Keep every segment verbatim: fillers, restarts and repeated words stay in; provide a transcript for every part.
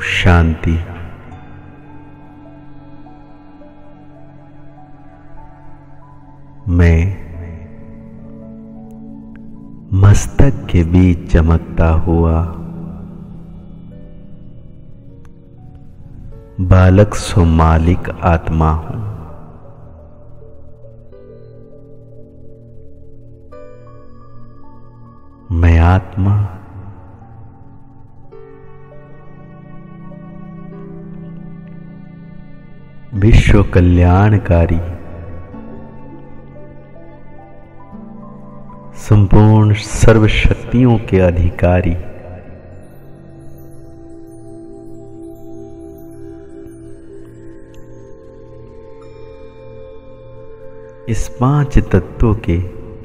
शांति। मैं मस्तक के बीच चमकता हुआ बालक सो मालिक आत्मा हूं। मैं आत्मा विश्व कल्याणकारी संपूर्ण सर्वशक्तियों के अधिकारी इस पांच तत्वों के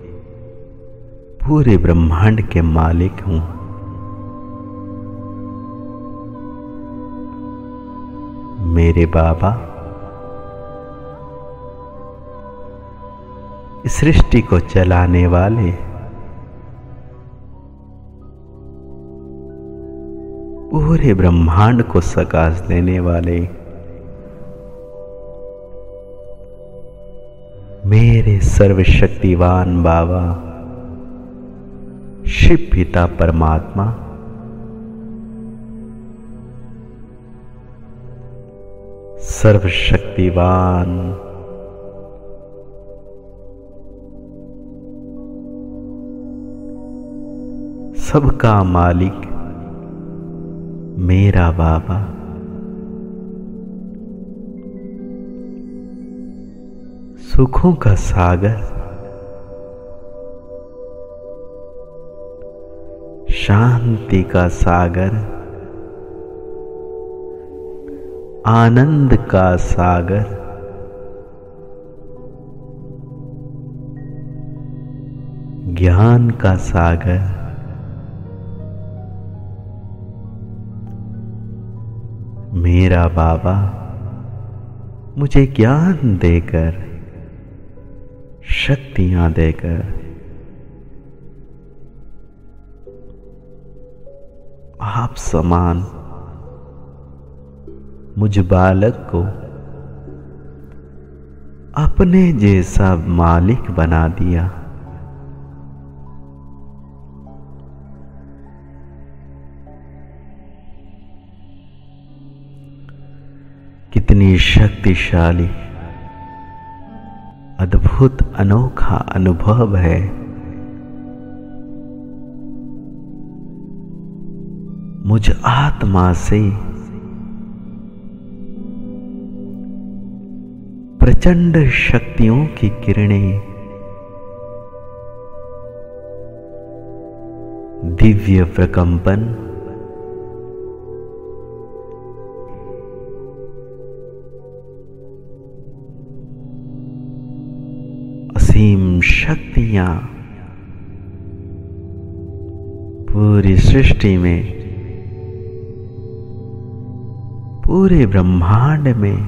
पूरे ब्रह्मांड के मालिक हूं। मेरे बाबा इस सृष्टि को चलाने वाले पूरे ब्रह्मांड को प्रकाश देने वाले मेरे सर्वशक्तिवान बाबा शिव पिता परमात्मा सर्वशक्तिवान सबका मालिक मेरा बाबा सुखों का सागर शांति का सागर आनंद का सागर ज्ञान का सागर मेरा बाबा मुझे ज्ञान देकर शक्तियां देकर आप समान मुझ बालक को अपने जैसा मालिक बना दिया। कितनी शक्तिशाली अद्भुत अनोखा अनुभव है मुझ आत्मा से प्रचंड शक्तियों की किरणें दिव्य प्रकंपन असीम शक्तियां पूरी सृष्टि में पूरे ब्रह्मांड में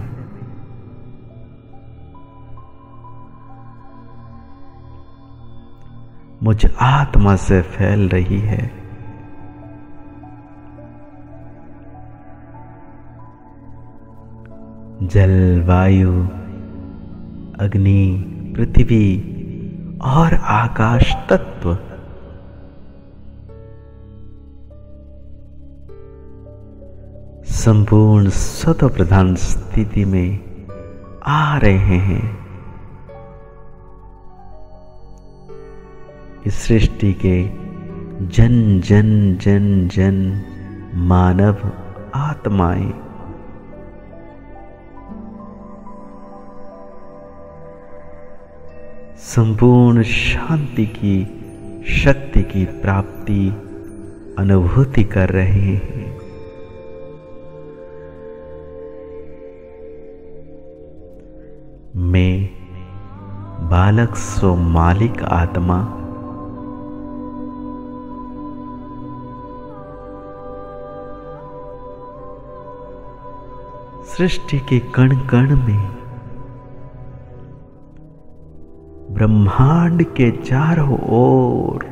मुझ आत्मा से फैल रही है। जल, वायु, अग्नि, पृथ्वी और आकाश तत्व संपूर्ण स्वतः प्रधान स्थिति में आ रहे हैं। इस सृष्टि के जन जन जन जन मानव आत्माएं संपूर्ण शांति की शक्ति की प्राप्ति अनुभूति कर रहे हैं। मैं बालक सो मालिक आत्मा सृष्टि के कण कण में ब्रह्मांड के चारों ओर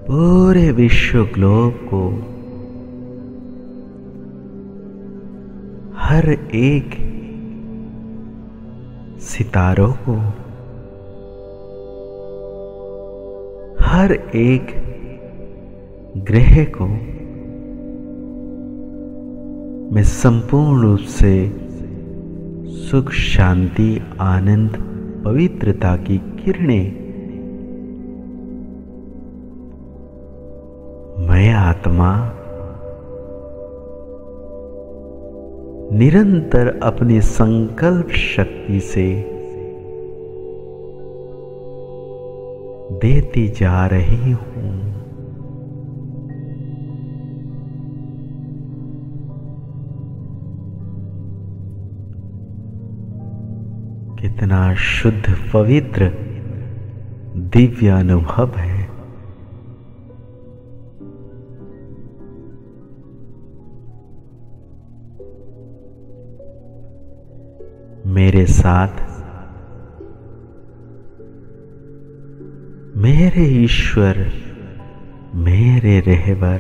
पूरे विश्व ग्लोब को, हर एक सितारों को, हर एक ग्रह को मैं संपूर्ण रूप से सुख, शांति, आनंद, पवित्रता की किरणें, मैं आत्मा निरंतर अपनी संकल्प शक्ति से देती जा रही हूं। कितना शुद्ध, पवित्र, दिव्य अनुभव है। मेरे साथ मेरे ईश्वर, मेरे रहबर,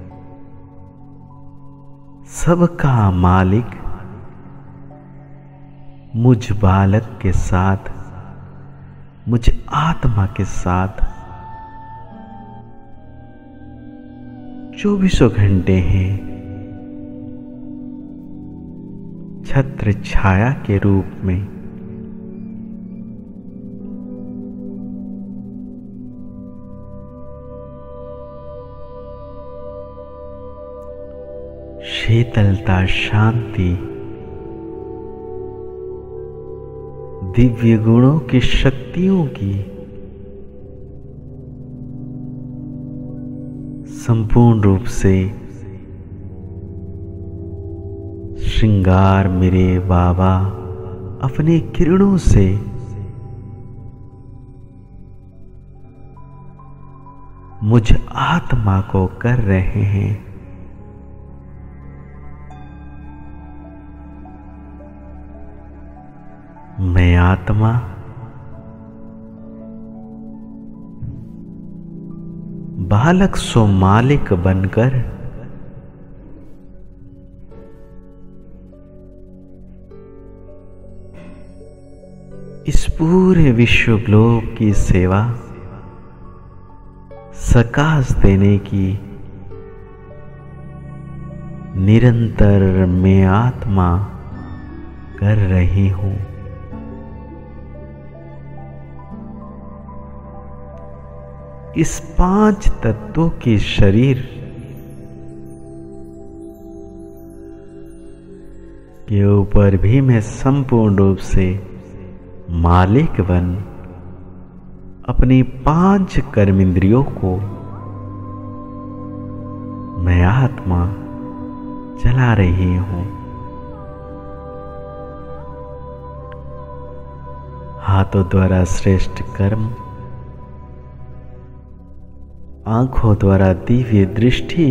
सबका मालिक मुझ बालक के साथ, मुझ आत्मा के साथ चौबीसों घंटे हैं, छत्र छाया के रूप में। शीतलता, शांति, दिव्य गुणों की शक्तियों की संपूर्ण रूप से श्रृंगार मेरे बाबा अपने किरणों से मुझ आत्मा को कर रहे हैं। मैं आत्मा बालक सो मालिक बनकर इस पूरे विश्व ग्लोब की सेवा, सकाश देने की निरंतर मैं आत्मा कर रही हूं। इस पांच तत्वों के शरीर के ऊपर भी मैं संपूर्ण रूप से मालिक बन अपनी पांच कर्मेंद्रियों को मैं आत्मा चला रही हूं। हाथों द्वारा श्रेष्ठ कर्म, आंखों द्वारा दिव्य दृष्टि,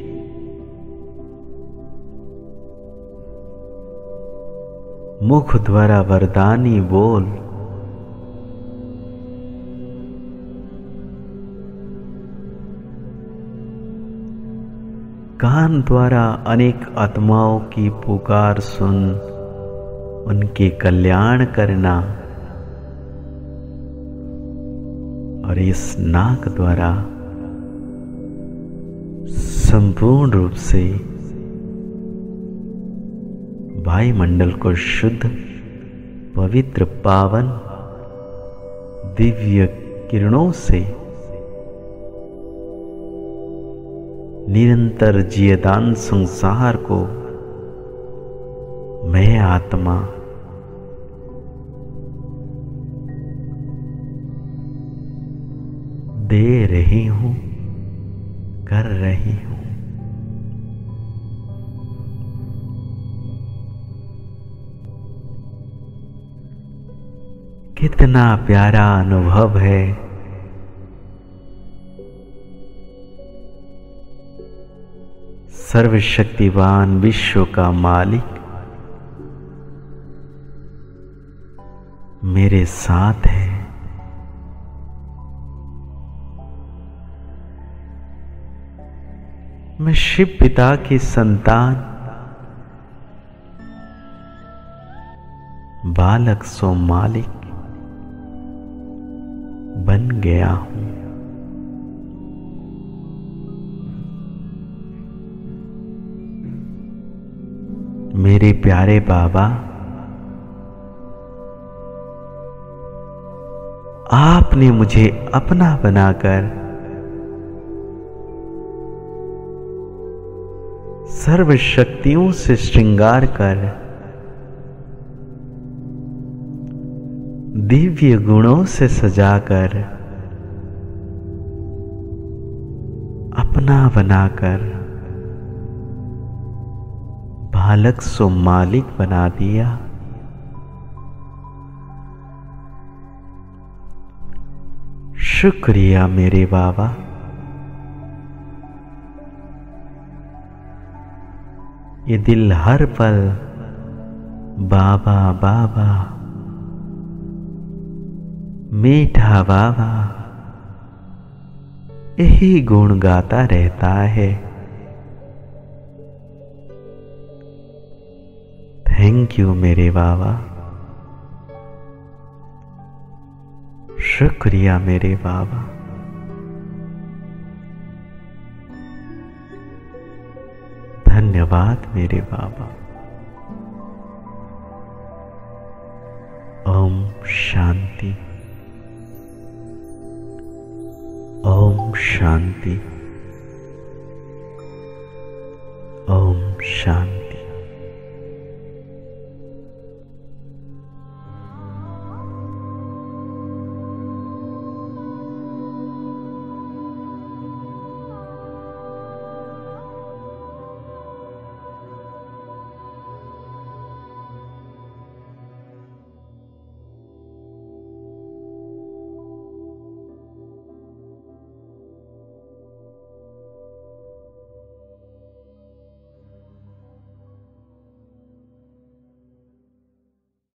मुख द्वारा वरदानी बोल, कान द्वारा अनेक आत्माओं की पुकार सुन उनके कल्याण करना, और इस नाक द्वारा संपूर्ण रूप से वायुमंडल को शुद्ध, पवित्र, पावन, दिव्य किरणों से निरंतर जियदान संसार को मैं आत्मा दे रही हूं, कर रही हूं। कितना प्यारा अनुभव है। सर्वशक्तिवान विश्व का मालिक मेरे साथ है। मैं शिव पिता की संतान बालक सोमालिक बन गया हूं। मेरे प्यारे बाबा, आपने मुझे अपना बनाकर सर्व शक्तियों से श्रृंगार कर दिव्य गुणों से सजाकर अपना बनाकर बालक सोमालिक बना दिया। शुक्रिया मेरे बाबा। ये दिल हर पल बाबा बाबा, मीठा बाबा यही गुण गाता रहता है। थैंक यू मेरे बाबा। शुक्रिया मेरे बाबा। धन्यवाद मेरे बाबा। ओम शांति। ओम शांति। ओम शांति।